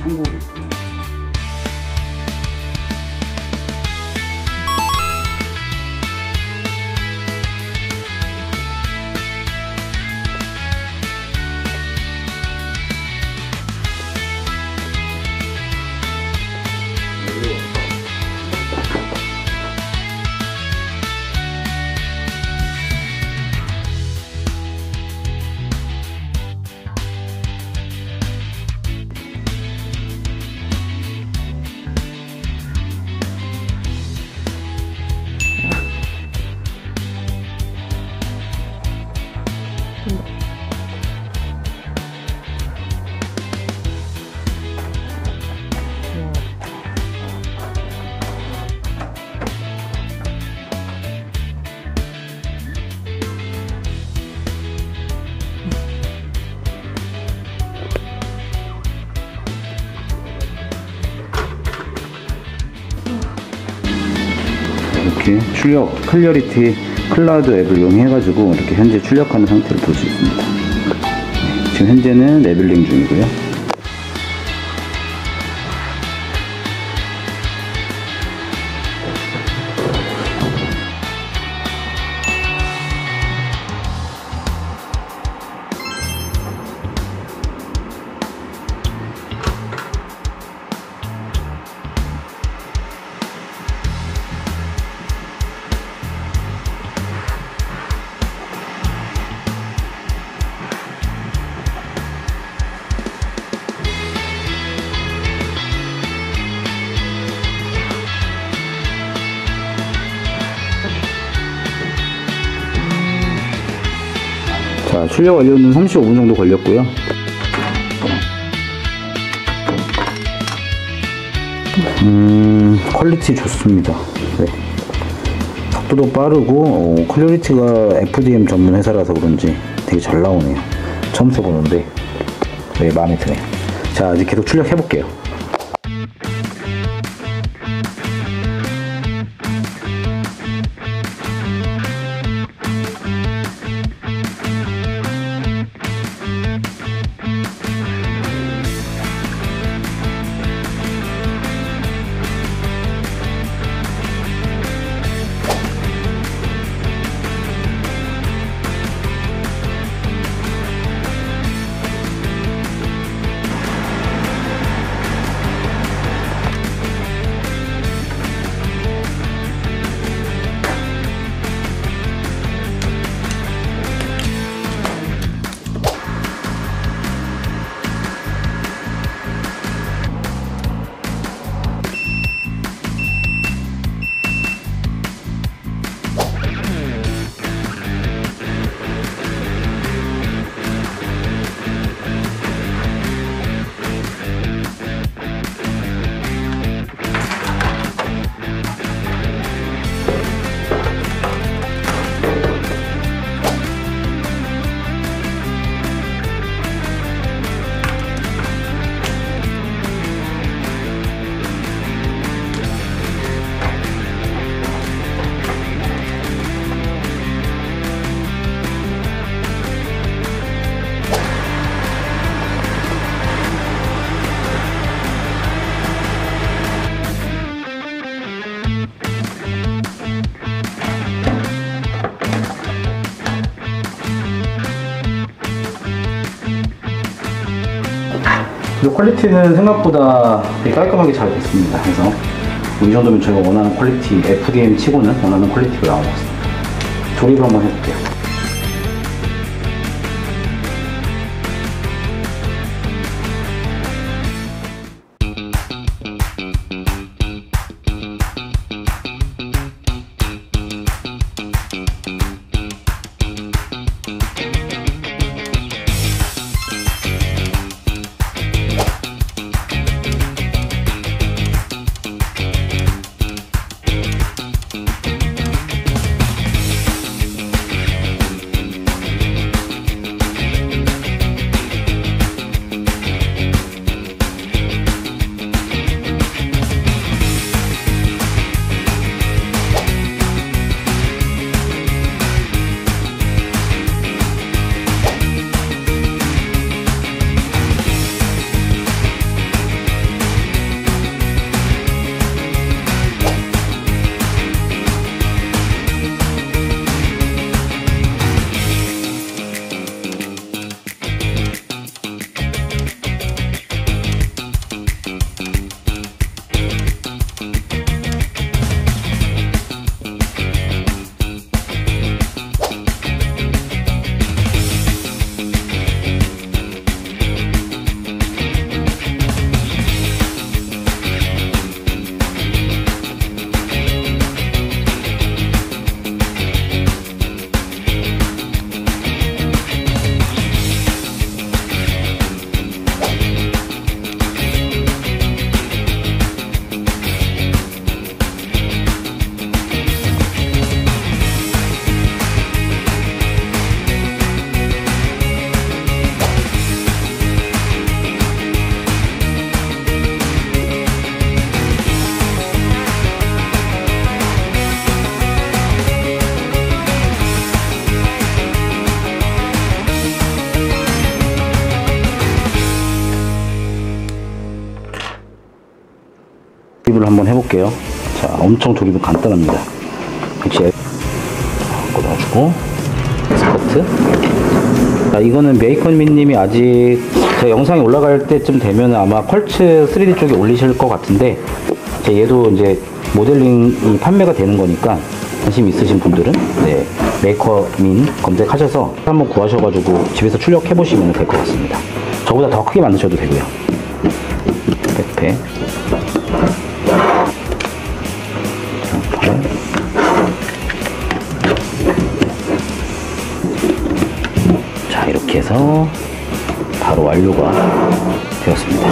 참고로. 이렇게 출력 클리어리티 클라우드 앱을 이용해가지고 이렇게 현재 출력하는 상태를 볼 수 있습니다. 지금 현재는 레벨링 중이고요. 자, 출력 완료는 35분 정도 걸렸고요. 퀄리티 좋습니다. 네. 속도도 빠르고 클리어리티가 FDM 전문 회사라서 그런지 되게 잘 나오네요. 처음 써보는데 네, 마음에 드네요. 자, 이제 계속 출력해 볼게요. 퀄리티는 생각보다 되게 깔끔하게 잘 됐습니다. 그래서 이 정도면 저희가 원하는 퀄리티, FDM 치고는 원하는 퀄리티가 나온 것 같습니다. 조립을 한번 해볼게요. 리뷰를 한번 해볼게요. 자, 엄청 조립은 간단합니다. 역시 꽂아주고 스커트. 자, 이거는 메이커민님이 아직 제 영상이 올라갈 때쯤 되면 아마 컬츠 3D 쪽에 올리실 것 같은데, 얘도 이제 모델링이 판매가 되는 거니까 관심 있으신 분들은 네, 메이커민 검색하셔서 한번 구하셔가지고 집에서 출력해 보시면 될 것 같습니다. 저보다 더 크게 만드셔도 되고요. 백팩. 자, 이렇게 해서 바로 완료가 되었습니다.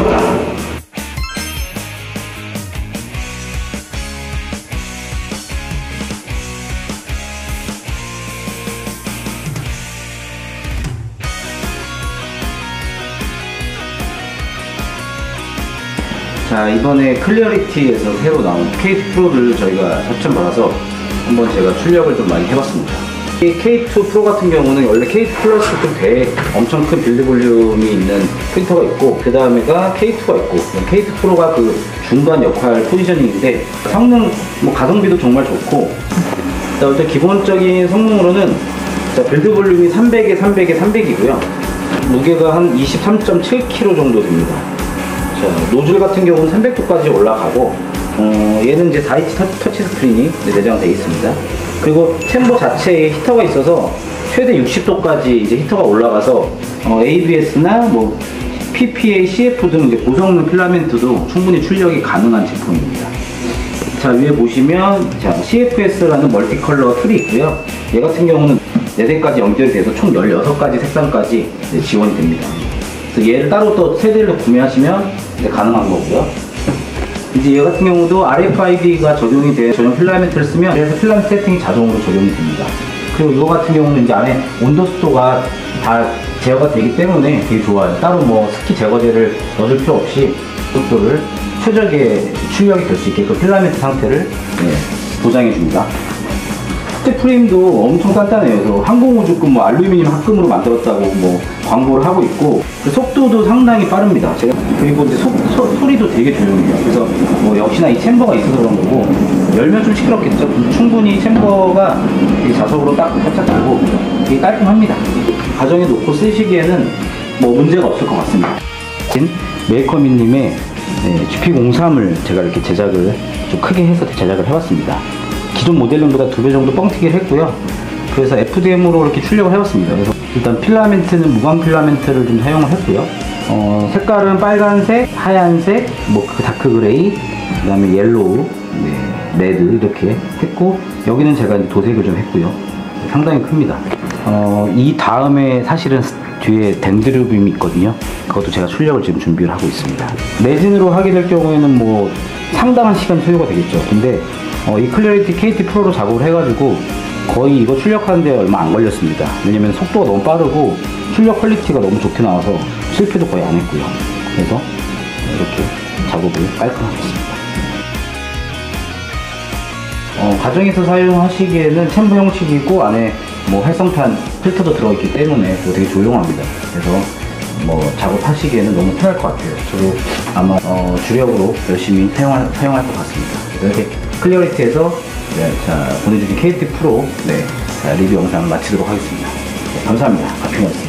자, 이번에 클리어리티에서 새로 나온 K2 프로를 저희가 협찬받아서 한번 제가 출력을 좀 많이 해봤습니다. 이 K2 프로 같은 경우는 원래 K2 플러스 엄청 큰 빌드 볼륨이 있는 프린터가 있고, 그 다음에가 K2가 있고, K2 프로가 그 중간 역할 포지셔닝인데, 성능, 가성비도 정말 좋고, 자, 일단 기본적인 성능으로는 자, 빌드 볼륨이 300에 300에 300이고요. 무게가 한 23.7kg 정도 됩니다. 자, 노즐 같은 경우는 300도까지 올라가고, 얘는 이제 4인치 터치 스크린이 내장되어 있습니다. 그리고 챔버 자체에 히터가 있어서 최대 60도까지 이제 히터가 올라가서 ABS나 PPA, CF 등 이제 고성능 필라멘트도 충분히 출력이 가능한 제품입니다. 자, 위에 보시면 자, CFS라는 멀티컬러 툴이 있고요. 얘 같은 경우는 4대까지 연결이 돼서 총 16가지 색상까지 지원이 됩니다. 그래서 얘를 따로 또 세대를 구매하시면 이제 가능한 거고요. 이제 얘 같은 경우도 RFID가 적용이 된 전용 필라멘트를 쓰면 그래서 필라멘트 세팅이 자동으로 적용이 됩니다. 그리고 이거 같은 경우는 이제 안에 온도 습도가 다 제어가 되기 때문에 되게 좋아요. 따로 스키 제거제를 넣어줄 필요 없이 습도를 최적의 출력이 될 수 있게끔 필라멘트 상태를 보장해 줍니다. 스텝 프레임도 엄청 단단해요. 그래서 항공우주급 알루미늄 합금으로 만들었다고 광고를 하고 있고, 속도도 상당히 빠릅니다. 그리고 이제 소리도 되게 조용해요. 그래서 역시나 이 챔버가 있어서 그런 거고, 열면 좀 시끄럽겠죠. 충분히 챔버가 자석으로 딱 탑착되고 되게 깔끔합니다. 가정에 놓고 쓰시기에는 문제가 없을 것 같습니다. 메이커민님의 GP03을 제가 이렇게 제작을 좀 크게 해서 제작을 해봤습니다. 기존 모델링보다 2배 정도 뻥튀기를 했고요. 그래서 FDM으로 이렇게 출력을 해봤습니다. 그래서 일단 필라멘트는 무광 필라멘트를 좀 사용을 했고요. 색깔은 빨간색, 하얀색, 다크 그레이, 그 다음에 옐로우, 레드 이렇게 했고, 여기는 제가 이제 도색을 좀 했고요. 상당히 큽니다. 이 다음에 사실은 뒤에 덴드루빔이 있거든요. 그것도 제가 출력을 지금 준비를 하고 있습니다. 레진으로 하게 될 경우에는 상당한 시간 소요가 되겠죠. 근데 이 클리어리티 KT 프로로 작업을 해가지고 거의 이거 출력하는데 얼마 안 걸렸습니다. 왜냐면 속도가 너무 빠르고 출력 퀄리티가 너무 좋게 나와서 실패도 거의 안 했고요. 그래서 이렇게 작업을 깔끔하게 했습니다. 가정에서 사용하시기에는 챔버 형식이고 안에 활성탄 필터도 들어있기 때문에 되게 조용합니다. 그래서 작업하시기에는 너무 편할 것 같아요. 저도 아마 주력으로 열심히 사용할 것 같습니다. 이렇게 클리어리티에서 보내주신 KT 프로 리뷰 영상 마치도록 하겠습니다. 감사합니다. 가평이었습니다.